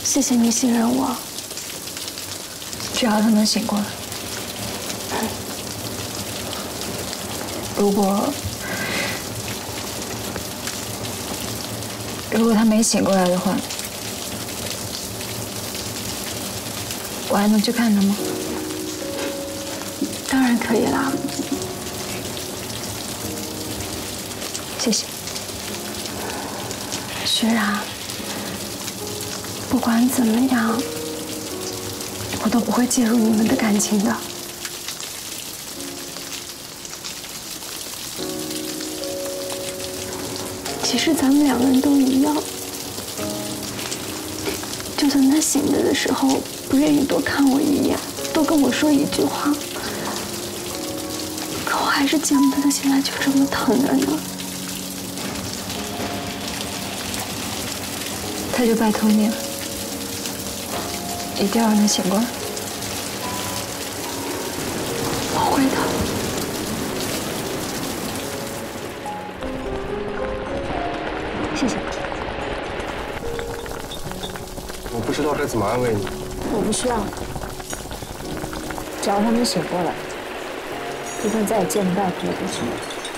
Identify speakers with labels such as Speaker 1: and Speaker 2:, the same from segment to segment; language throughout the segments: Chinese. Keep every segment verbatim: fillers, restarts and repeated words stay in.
Speaker 1: 谢谢你信任我。只要他能醒过来，如果如果他没醒过来的话，我还能去看他吗？当然可以啦。谢谢，雪然。不管怎么样，我都不会介入你们的感情的。其实咱们两个人都一样，就算他醒着的时候不愿意多看我一眼，多跟我说一句话，可我还是见不得他现在就这么疼着呢。他就拜托你了，一定要让他醒过来。我会的。谢谢。
Speaker 2: 我不知道该怎么安慰你。
Speaker 3: 我不需要，只要他能醒过来，就算再也见不到他也不行。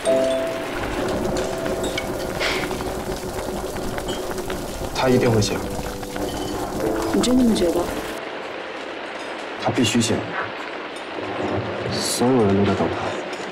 Speaker 2: 他一定会醒。
Speaker 3: 你真这么觉得？
Speaker 2: 他必须醒。所有人都在等他。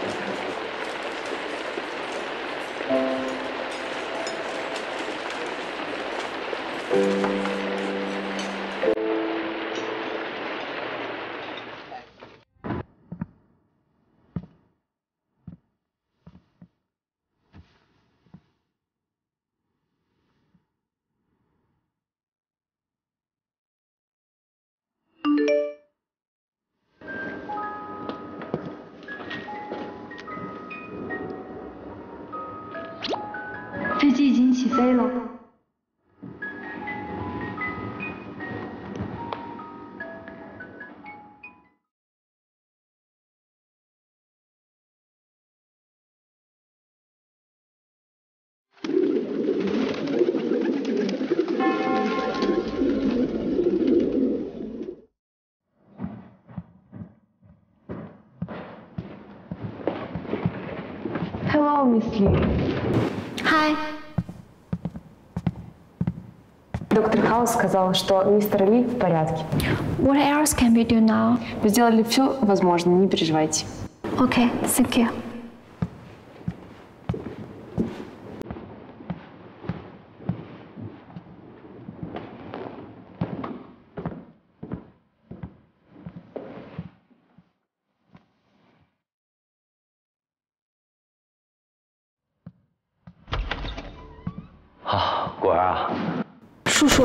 Speaker 1: 飞机已经起飞了。Hello, Miss Li. Hi.
Speaker 3: Доктор Хаус сказал, что мистер Ли в порядке.
Speaker 1: What else can we do now?
Speaker 3: Мы сделали все возможное, не переживайте.
Speaker 1: Okay, thank you.
Speaker 4: 啊，果儿啊，
Speaker 1: 叔叔，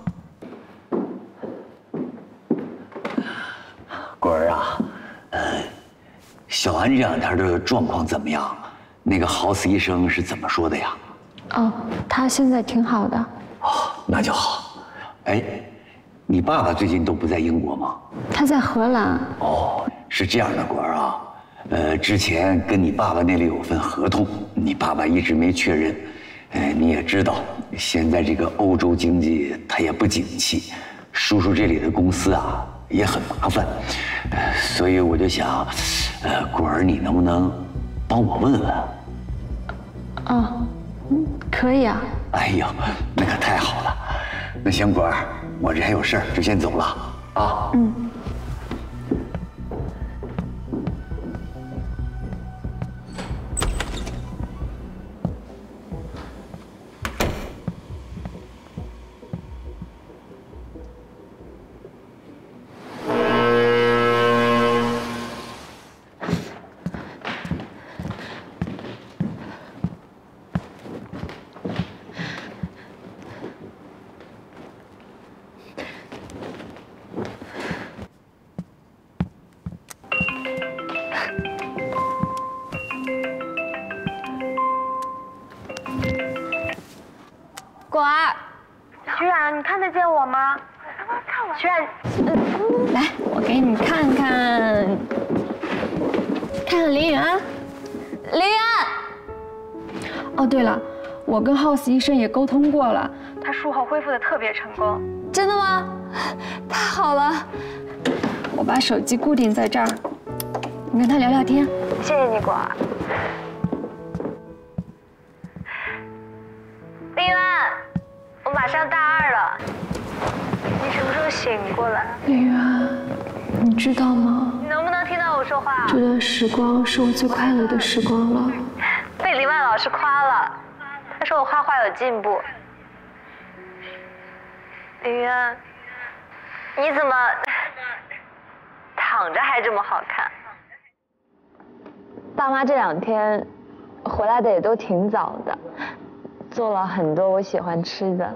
Speaker 4: 果儿啊，呃，小安这两天的状况怎么样？那个豪斯医生是怎么说的呀？
Speaker 1: 哦，他现在挺好的。
Speaker 4: 哦，那就好。哎，你爸爸最近都不在英国吗？
Speaker 1: 他在荷兰。
Speaker 4: 哦，是这样的，果儿啊，呃，之前跟你爸爸那里有份合同，你爸爸一直没确认。 哎，你也知道，现在这个欧洲经济它也不景气，叔叔这里的公司啊也很麻烦，呃，所以我就想，呃，果儿你能不能帮我问问？
Speaker 1: 哦，嗯，可以啊。
Speaker 4: 哎呦，那可太好了。那行，果儿，我这还有事儿，就先走了啊。
Speaker 1: 嗯。
Speaker 5: 果儿，徐冉，你看得见我吗？徐冉，嗯，来，我给你看看，看看林远安，林远安。
Speaker 1: 哦，对了， 我跟 House 医生也沟通过了，他术后恢复的特别成功。
Speaker 5: 真的吗？太好了！
Speaker 1: 我把手机固定在这儿，你跟他聊聊天。
Speaker 5: 谢谢你，果儿。林渊，我马上大二了，你什么时候醒过来？
Speaker 1: 林渊，你知道吗？
Speaker 5: 你能不能听到我说话？
Speaker 1: 这段时光是我最快乐的时光了。
Speaker 5: 被林曼老师夸了，他说我画画有进步。林渊，你怎么躺着还这么好看？爸妈这两天回来的也都挺早的，做了很多我喜欢吃的。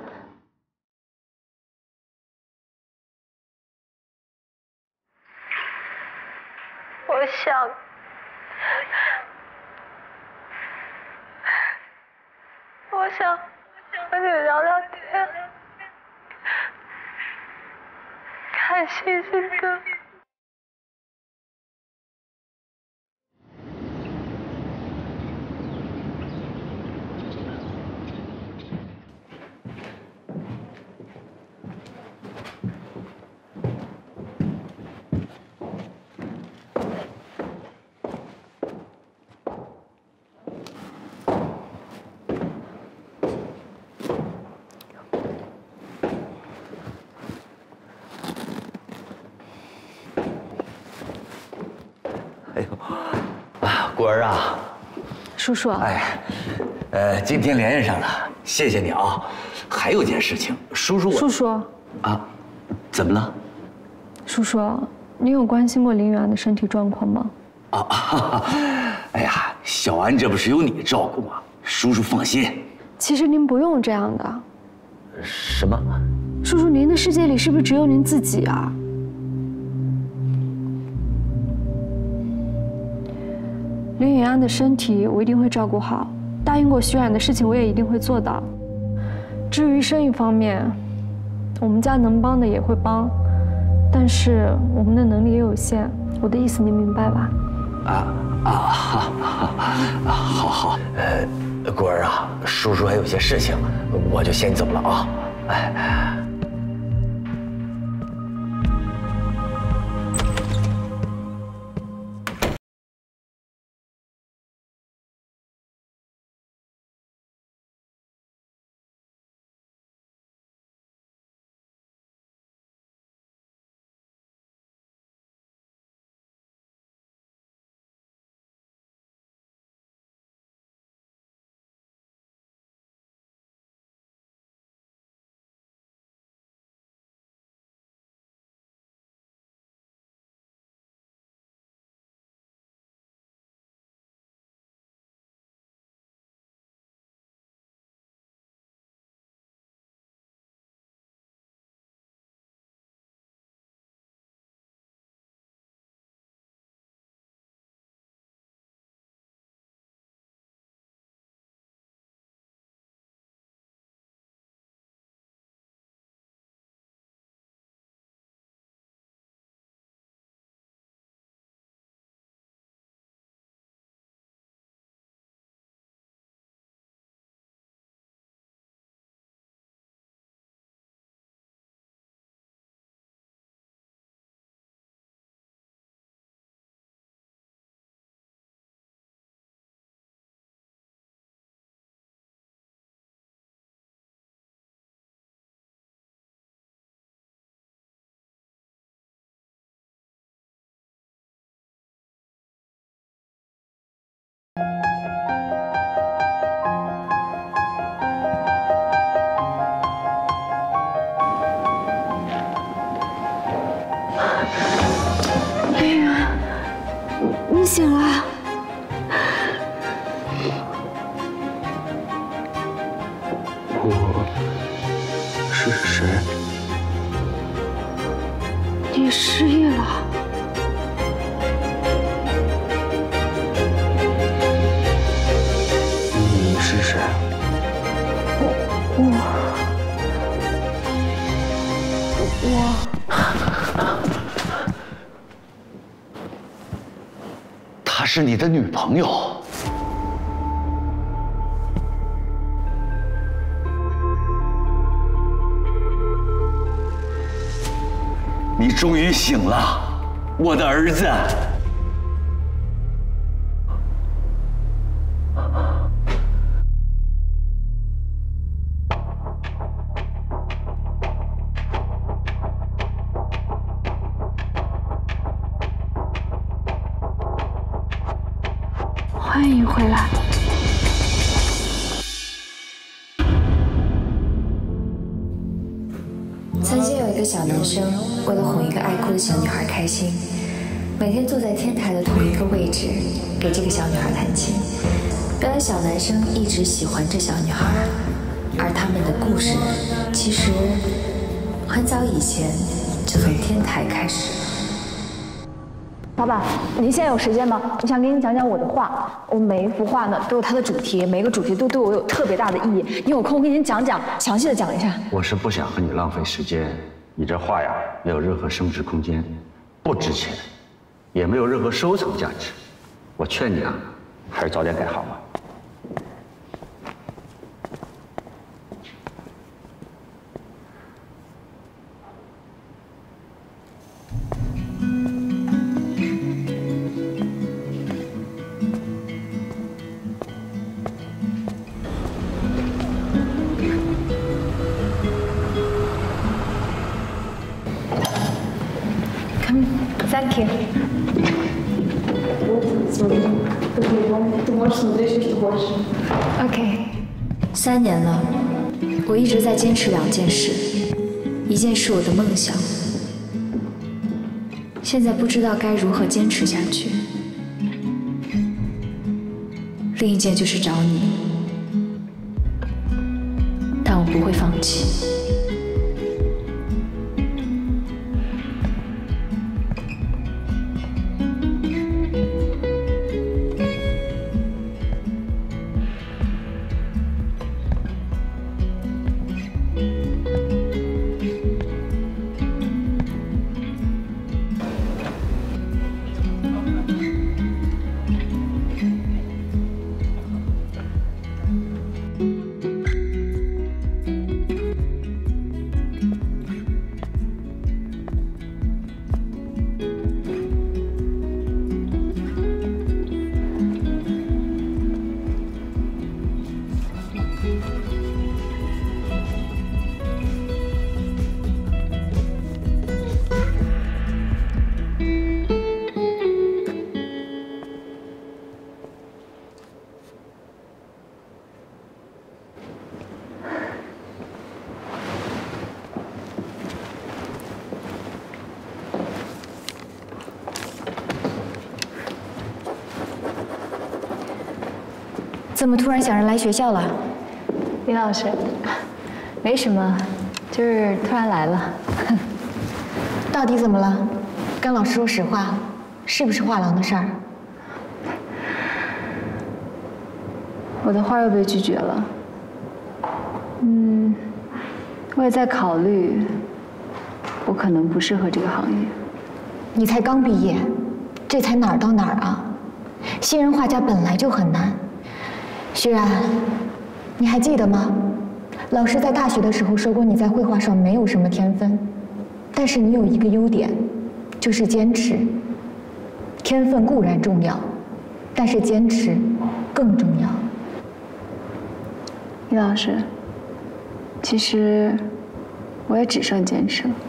Speaker 5: 我想，我想和你聊聊天，看星星的。
Speaker 4: 哎呦，啊，果儿啊，
Speaker 1: 叔叔，
Speaker 4: 哎，呃，今天连上了，谢谢你啊。还有件事情，叔叔我，
Speaker 1: 叔叔
Speaker 4: 啊，怎么了？
Speaker 1: 叔叔，你有关心过林远的身体状况吗？
Speaker 4: 啊，哈哈，哎呀，小安这不是有你照顾吗？叔叔放心。
Speaker 1: 其实您不用这样的。
Speaker 4: 什么？
Speaker 1: 叔叔，您的世界里是不是只有您自己啊？林允安的身体我一定会照顾好，答应过徐冉的事情我也一定会做到。至于生意方面，我们家能帮的也会帮，但是我们的能力也有限。我的意思您明白吧？
Speaker 4: 啊啊，好，好，好，呃，果儿啊，叔叔还有些事情，我就先走了啊。哎。林远，你醒了。
Speaker 2: 我是谁？
Speaker 1: 你失忆了。
Speaker 2: 你是谁？
Speaker 1: 我我。
Speaker 4: 她是你的女朋友。 终于醒了，我的儿子。
Speaker 1: 欢迎回来。
Speaker 3: 曾经有一个小男生，为了哄一个爱哭的小女孩开心，每天坐在天台的同一个位置，给这个小女孩弹琴。原来小男生一直喜欢这小女孩，而他们的故事其实很早以前就从天台开始。
Speaker 6: 老板，您现在有时间吗？我想给你讲讲我的画。我每一幅画呢都有它的主题，每个主题都对我有特别大的意义。你有空跟您讲讲，详细的讲一下。
Speaker 2: 我是不想和你浪费时间，你这画呀没有任何升值空间，不值钱，也没有任何收藏价值。我劝你啊，还是早点改行吧。
Speaker 6: Thank you. OK。
Speaker 3: 三年了，我一直在坚持两件事，一件是我的梦想，现在不知道该如何坚持下去；另一件就是找你，但我不会放弃。
Speaker 6: 怎么突然想着来学校了？
Speaker 3: 林老师，没什么，就是突然来了。
Speaker 6: 到底怎么了？跟老师说实话，是不是画廊的事儿？
Speaker 3: 我的画又被拒绝了。嗯，我也在考虑，我可能不适合这个行业。
Speaker 6: 你才刚毕业，这才哪儿到哪儿啊？新人画家本来就很难。徐然，你还记得吗？老师在大学的时候说过，你在绘画上没有什么天分，但是你有一个优点，就是坚持。天分固然重要，但是坚持更重要。
Speaker 3: 李老师，其实我也只剩坚持了。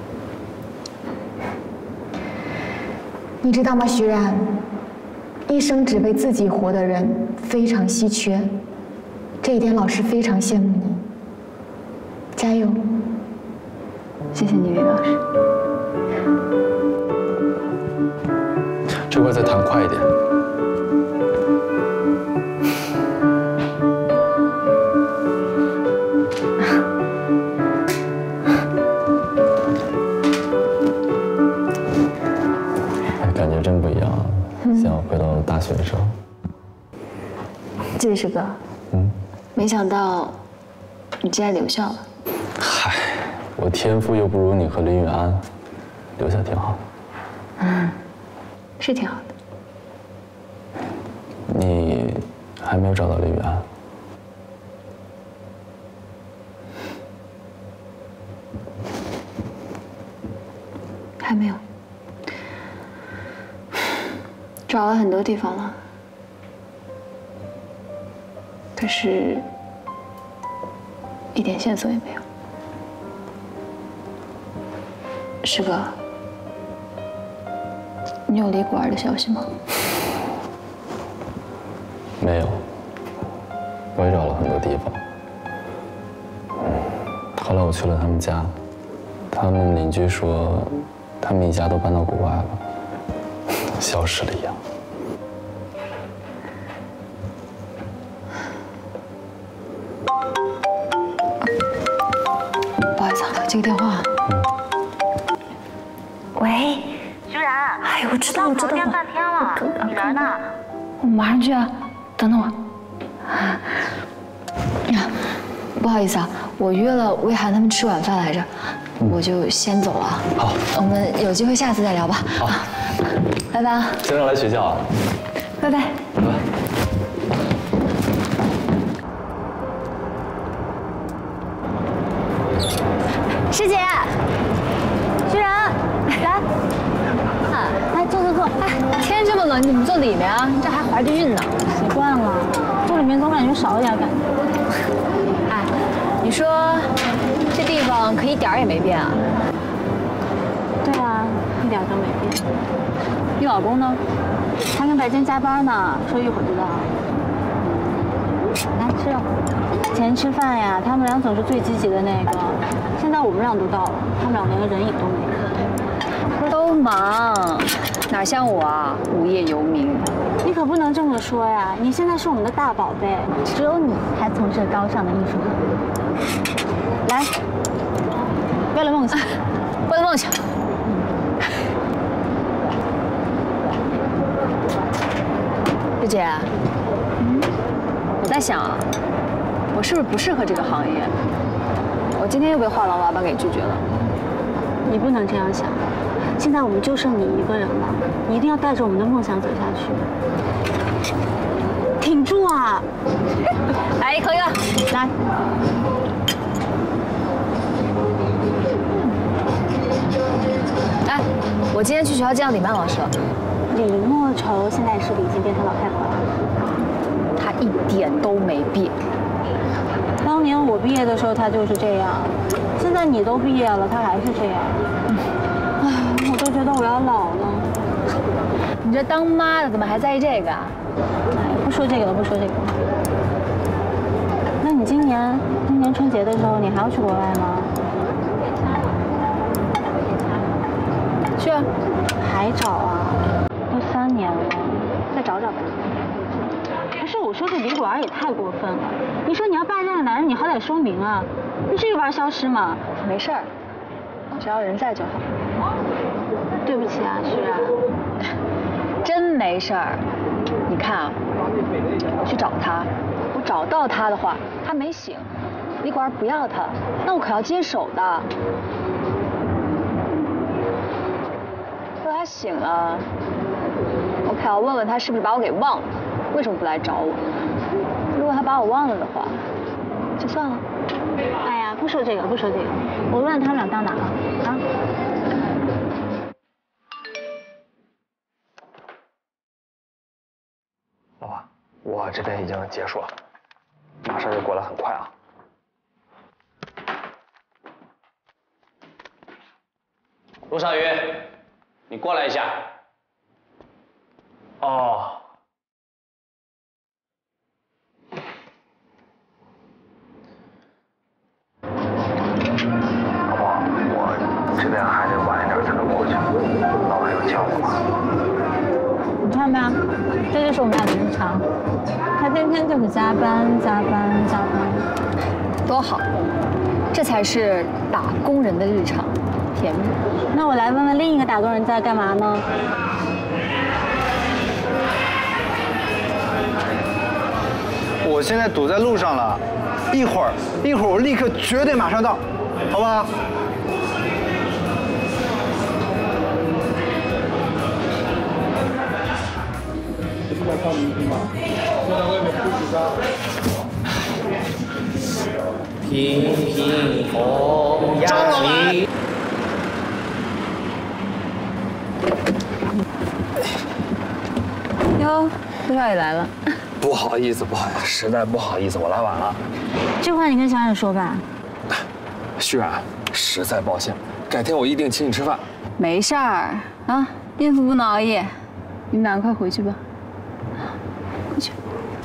Speaker 6: 你知道吗，徐然？一生只为自己活的人非常稀缺，这一点老师非常羡慕你。加油！
Speaker 3: 谢谢你，李老师。
Speaker 7: 这块再弹快一点。哎，感觉真不一样啊。像回到大学的时候。
Speaker 3: 季律师哥，嗯，没想到你竟然留校了。
Speaker 7: 嗨，我天赋又不如你和林允安，留下挺好的。
Speaker 3: 嗯，是挺好的。
Speaker 7: 你还没有找到林允安？
Speaker 3: 还没有。
Speaker 6: 找了很多地方了，可是，一点线索也没有。师哥，你有李果儿的消息吗？
Speaker 7: 没有，我也找了很多地方。后来我去了他们家，他们邻居说，他们一家都搬到国外了，消失了一样。
Speaker 6: 不好意思啊，接个电话。嗯。喂，
Speaker 5: 徐然。
Speaker 6: 哎，我知道，我知道。
Speaker 5: 店半天了，你人呢？
Speaker 6: 我马上去啊，等等我。呀，不好意思啊，我约了魏涵他们吃晚饭来着，我就先走了。
Speaker 7: 好，
Speaker 6: 我们有机会下次再聊吧。
Speaker 7: 好，
Speaker 6: 拜拜啊。
Speaker 7: 先生来学校啊。
Speaker 6: 拜拜。
Speaker 7: 拜拜。
Speaker 5: 师姐，徐然，来，啊，来坐坐坐。
Speaker 6: 哎，天这么冷，你怎么坐里面啊？这还怀着孕呢。
Speaker 5: 习惯了，坐里面总感觉少一点感觉。
Speaker 6: 哎，你说这地方可一点儿也没变啊？
Speaker 5: 对啊，一点都没变。你老公呢？他跟白天加班呢，说一会儿就到。来吃肉。以前吃饭呀，他们俩总是最积极的那个。现在我们俩都到了，他们俩连个人影都没有。
Speaker 6: 都忙，哪像我啊，无业游民。
Speaker 5: 你可不能这么说呀！你现在是我们的大宝贝，只有你还从事高尚的艺术。来，为了梦想，
Speaker 6: 为了梦想。师姐，嗯，我在想啊，我是不是不适合这个行业？我今天又被画廊老板给拒绝了。
Speaker 5: 你不能这样想，现在我们就剩你一个人了，你一定要带着我们的梦想走下去。挺住啊！
Speaker 6: 来，一口一个，
Speaker 5: 来。
Speaker 6: 哎，我今天去学校见到李曼老师了。
Speaker 5: 李莫愁现在是不是已经变成老太婆了？
Speaker 6: 她一点都没变。
Speaker 5: 当年我毕业的时候，她就是这样。现在你都毕业了，她还是这样。唉，我都觉得我要老了。
Speaker 6: 你这当妈的怎么还在意这个啊？
Speaker 5: 哎，不说这个了，不说这个了。那你今年今年春节的时候，你还要去国外吗？
Speaker 6: 去啊。
Speaker 5: 还找啊？都三年了，再找找吧。可是我说这李果儿也太过分了。你说你要拜这个男人，你好歹说明啊！你至于玩消失吗？
Speaker 6: 没事儿，只要人在就好。
Speaker 5: 对不起啊，徐然。
Speaker 6: 真没事儿。你看啊，我去找他，我找到他的话，他没醒，李果儿不要他，那我可要接手的。如果他醒了，我可要问问他是不是把我给忘了，为什么不来找我？如果他把我忘了的话，就算了。
Speaker 5: 哎呀，不说这个，不说这个，我问问他们俩到哪了啊？
Speaker 8: 老婆，我这边已经结束了，马上就过来，很快啊。
Speaker 9: 陆少宇，你过来一下。
Speaker 8: 哦。老婆，我这边还得晚一点才能过去，老婆有叫我吗？
Speaker 5: 你看吧，这就是我们俩的日常，他天天就是加班、加班、加班，
Speaker 6: 多好，这才是打工人的日常，甜蜜。
Speaker 5: 那我来问问另一个打工人在干嘛呢？
Speaker 10: 我现在堵在路上了，一会儿一会儿我立刻绝对马上到，好不好？在放明星吗？就在外面休息吧。
Speaker 9: 平平红呀皮。
Speaker 5: 哟，陆少爷来了。
Speaker 7: 不好意思，不好意思，实在不好意思，我来晚了。
Speaker 5: 这话你跟小冉说吧。
Speaker 7: 徐冉，实在抱歉，改天我一定请你吃饭。
Speaker 5: 没事儿啊，孕妇不能熬夜，你们俩快回去吧。快去。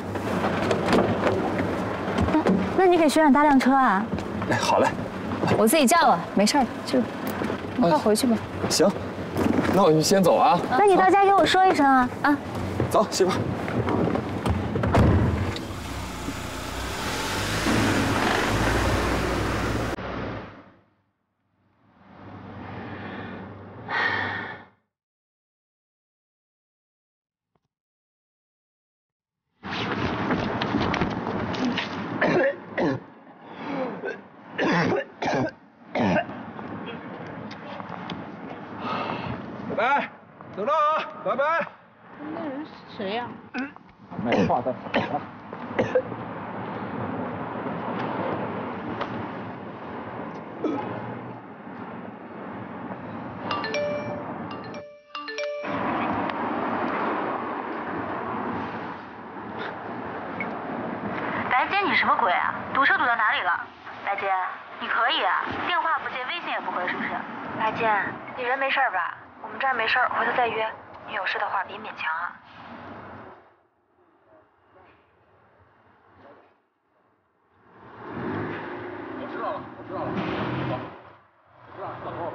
Speaker 5: 那那你给徐冉搭辆车啊？
Speaker 7: 哎，好嘞。
Speaker 5: 我自己叫了，没事儿，去吧。你快回去吧。
Speaker 7: 行，那我就先走啊。
Speaker 5: 那你到家给我说一声啊啊。
Speaker 7: 走，媳妇儿。
Speaker 11: 拜拜，走了啊，拜拜。
Speaker 5: 那人是谁呀？
Speaker 11: 没话再说了。
Speaker 12: 白姐，你什么鬼啊？堵车堵到哪里了？白姐，你可以啊，电话不接，微信也不回，是不是？白姐，你人没事吧？我们这儿没事，回头再约。你有事的话别勉强啊。
Speaker 11: 我知道了，我知道了，走，我知道了，等我吧。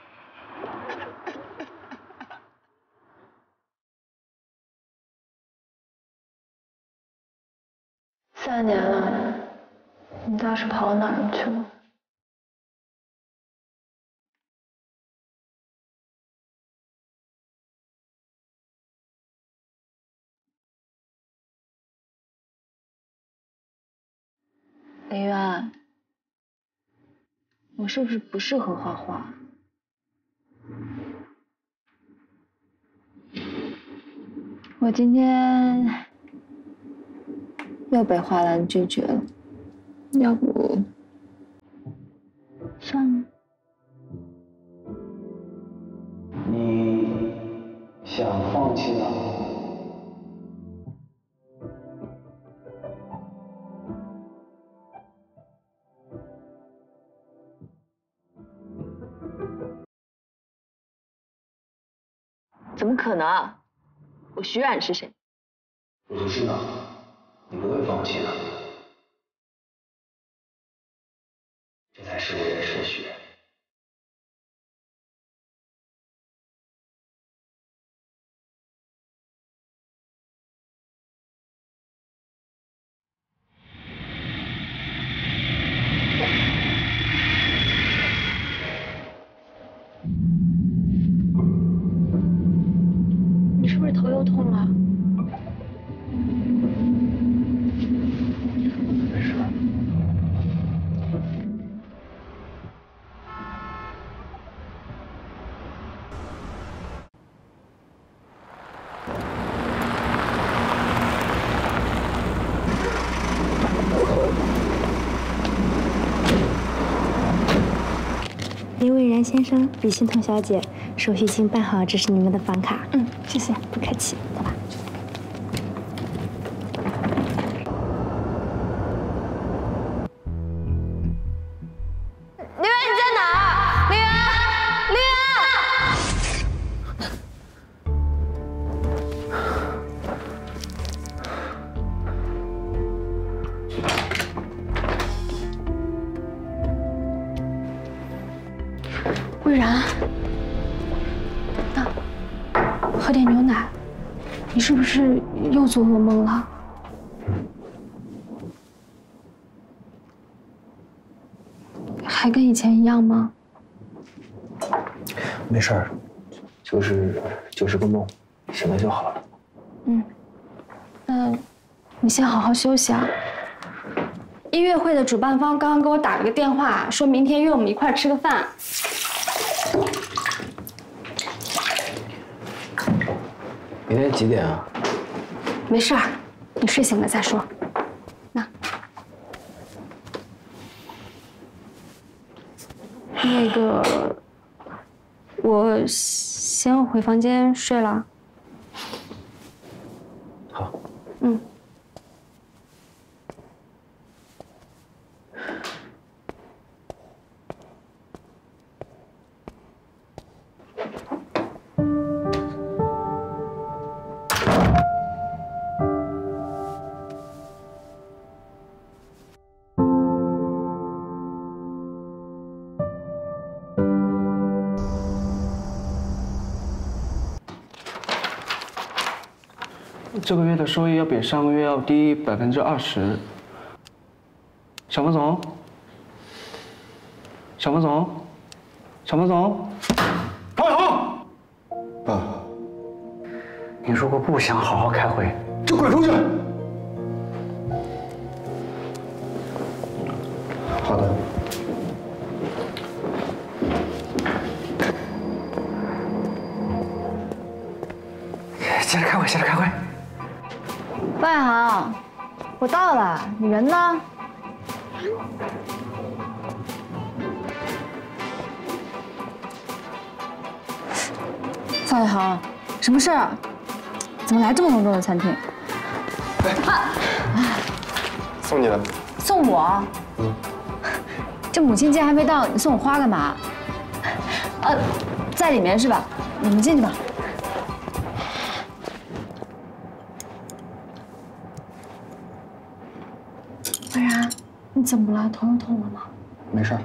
Speaker 1: 三年了，你倒是跑到哪儿去了？林渊，我是不是不适合画画？我今天又被画廊拒绝了，要不算了。
Speaker 13: 你想放弃了？
Speaker 1: 怎么可能？我徐冉是谁？
Speaker 13: 我就知道你不会放弃的，这才是我认识的徐冉。
Speaker 1: 你是不是头又痛了？
Speaker 13: 没事。
Speaker 14: 林蔚然先生，李欣彤小姐，手续已经办好，这是你们的房卡。
Speaker 1: 嗯，谢谢，
Speaker 14: 不客气，走吧。
Speaker 5: 林渊，你在哪儿？林渊，林
Speaker 1: 蔚然，那喝点牛奶。你是不是又做噩梦了？还跟以前一样吗？
Speaker 13: 没事儿，就是就是个梦，醒了就好了。
Speaker 1: 嗯，那你先好好休息啊。音乐会的主办方刚刚给我打了个电话，说明天约我们一块儿吃个饭。
Speaker 13: 明天几点啊？
Speaker 1: 没事儿，你睡醒了再说。那，那个，我先回房间睡了。
Speaker 13: 这个月的收益要比上个月要低百分之二十。小冯总，小冯总，小冯总，高伟航，
Speaker 10: 爸，你如果不想好好开会，就滚出去。好的。接着开会，接着开会。
Speaker 6: 高远航，我到了，你人呢？范远航，什么事儿？怎么来这么隆重的餐厅？啊！
Speaker 10: 送你的。
Speaker 6: 送我？
Speaker 10: 嗯。
Speaker 6: 这母亲节还没到，你送我花干嘛？呃，在里面是吧？你们进去吧。
Speaker 1: 文然，你怎么了？头又痛了吗？
Speaker 10: 没事。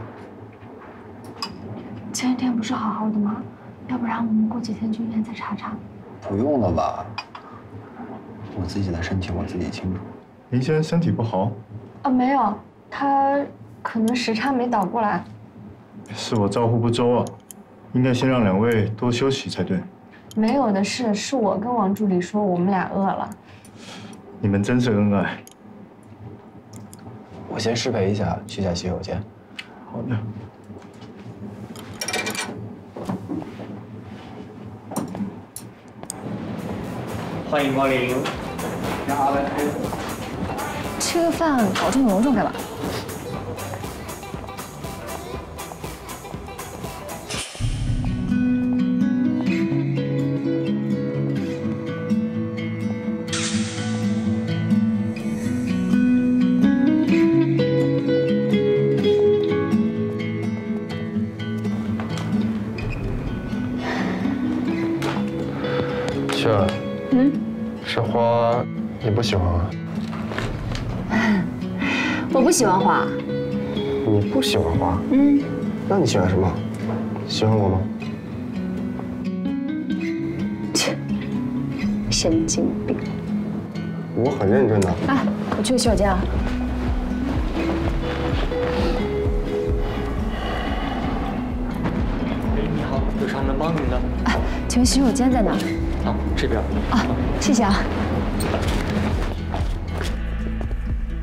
Speaker 1: 前几天不是好好的吗？要不然我们过几天去医院再查查。
Speaker 10: 不用了吧？我自己的身体我自己清楚。
Speaker 15: 您现在身体不好？
Speaker 1: 啊，没有，他可能时差没倒过来。
Speaker 15: 是我照顾不周啊，应该先让两位多休息才对。
Speaker 1: 没有的事，是我跟王助理说我们俩饿了。
Speaker 15: 你们真是恩爱。
Speaker 10: 我先失陪一下，去下洗手间。
Speaker 15: 好的。
Speaker 13: 欢迎光临。让阿来开。
Speaker 6: 吃个饭搞这么隆重干嘛？
Speaker 10: 雪儿，
Speaker 6: 嗯，
Speaker 10: 这花你不喜欢啊？
Speaker 6: 我不喜欢花。
Speaker 10: 你不喜欢花？
Speaker 6: 嗯。
Speaker 10: 那你喜欢什么？喜欢我吗？
Speaker 6: 切，神经病！
Speaker 10: 我很认真的。
Speaker 6: 哎，我去个洗手间啊。
Speaker 13: 哎，你好，有啥能帮您的？
Speaker 6: 哎，请问洗手间在哪？
Speaker 13: 啊，这边。
Speaker 6: 啊，谢谢啊。